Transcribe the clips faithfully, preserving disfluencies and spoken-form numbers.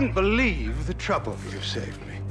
wouldn't believe the trouble you've saved me.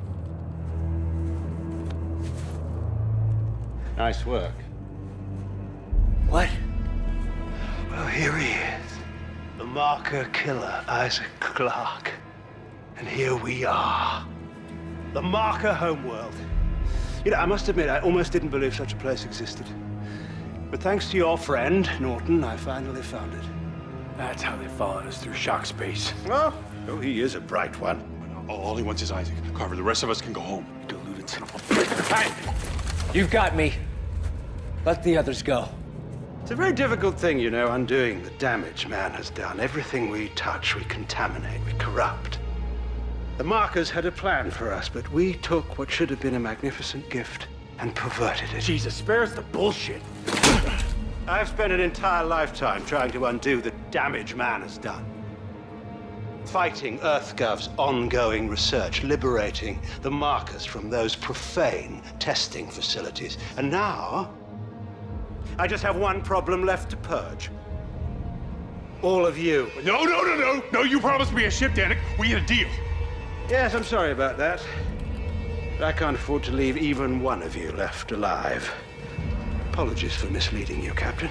Nice work. What? Well, here he is. The marker killer, Isaac Clarke. And here we are. The marker homeworld. You know, I must admit, I almost didn't believe such a place existed. But thanks to your friend, Norton, I finally found it. That's how they followed us through shock space. Oh, oh, he is a bright one. All, all he wants is Isaac. Carver, the rest of us can go home. Deluded son of a... Hey! You've got me. Let the others go. It's a very difficult thing, you know, undoing the damage man has done. Everything we touch, we contaminate, we corrupt. The markers had a plan for us, but we took what should have been a magnificent gift and perverted it. Jesus, spare us the bullshit. I've spent an entire lifetime trying to undo the damage man has done. Fighting EarthGov's ongoing research, liberating the markers from those profane testing facilities. And now, I just have one problem left to purge. All of you. No, no, no, no! No, you promised me a ship, Danik. We had a deal. Yes, I'm sorry about that. But I can't afford to leave even one of you left alive. Apologies for misleading you, Captain.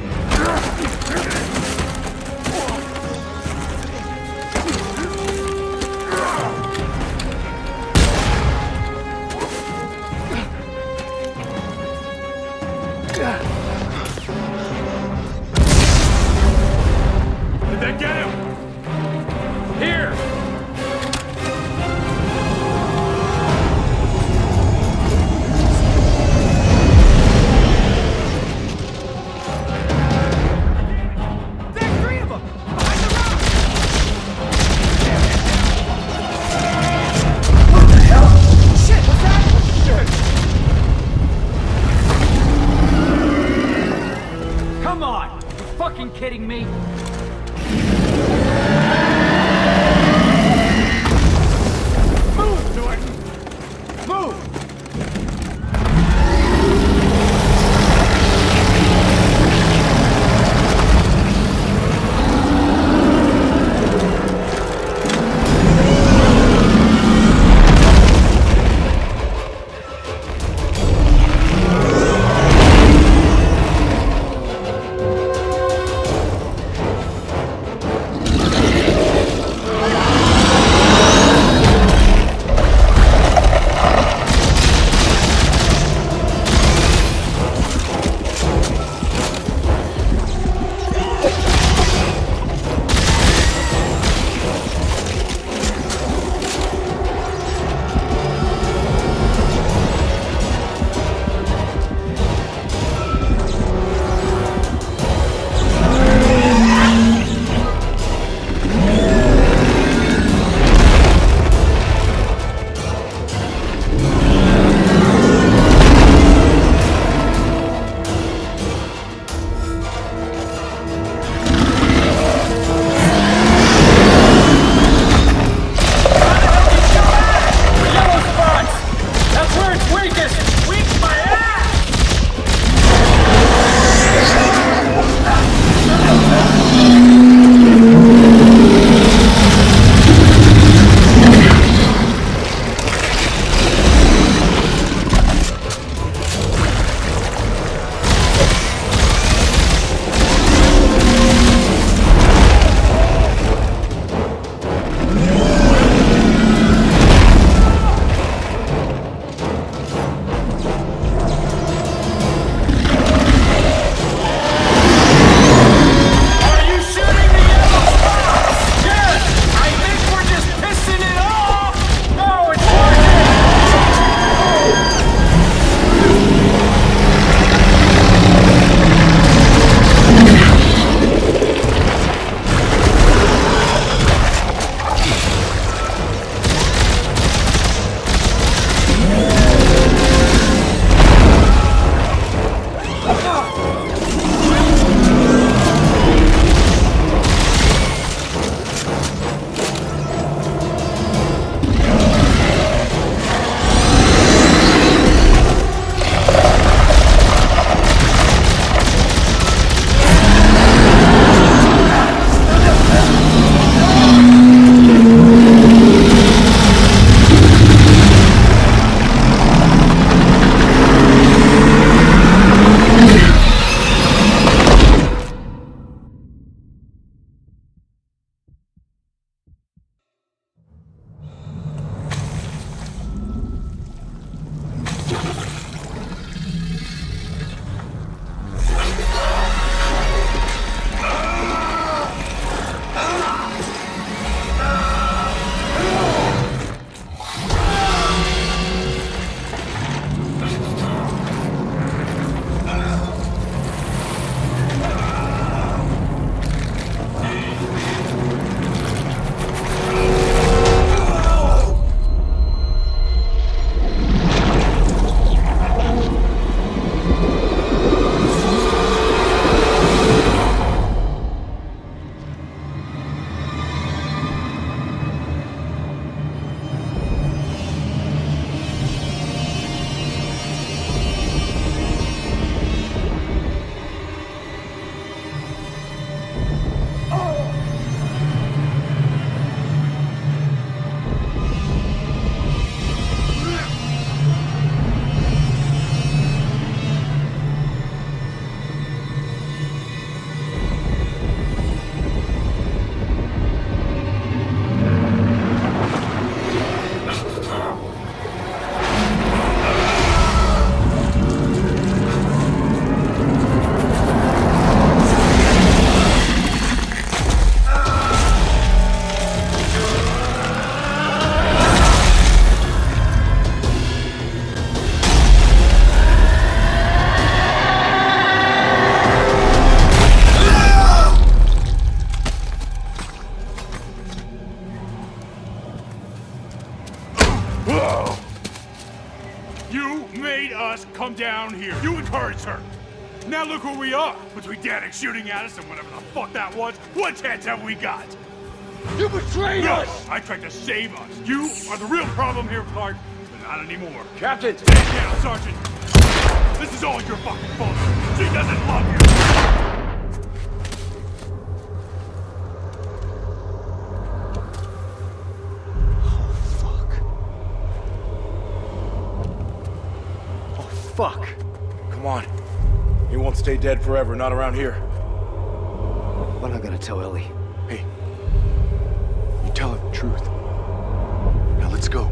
Did they get him? Here! Kidding me? Move, Norton! Move! You made us come down here. You encouraged her. Now look where we are. Between Danik shooting at us and whatever the fuck that was, what chance have we got? You betrayed No, us! I tried to save us. You are the real problem here, Clark, but not anymore. Captain! Stand down, Sergeant. This is all your fucking fault. She doesn't love you. Fuck. Come on. He won't stay dead forever, not around here. What am I gonna tell Ellie? Hey, you tell her the truth. Now let's go.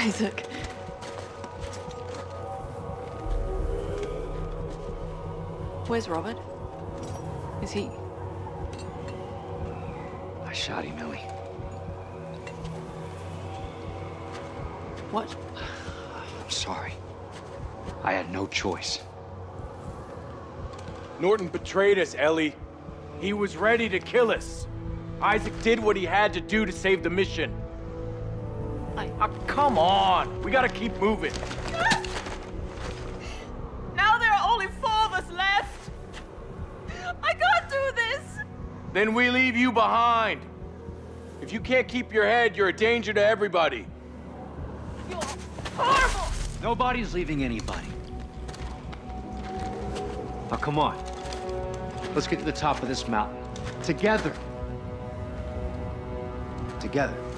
Isaac. Where's Robert? Is he... I shot him, Ellie. What? I'm sorry. I had no choice. Norton betrayed us, Ellie. He was ready to kill us. Isaac did what he had to do to save the mission. I... Ah, come on! We gotta keep moving. Now there are only four of us left! I can't do this! Then we leave you behind. If you can't keep your head, you're a danger to everybody. You're horrible! Nobody's leaving anybody. Now, come on. Let's get to the top of this mountain. Together. Together.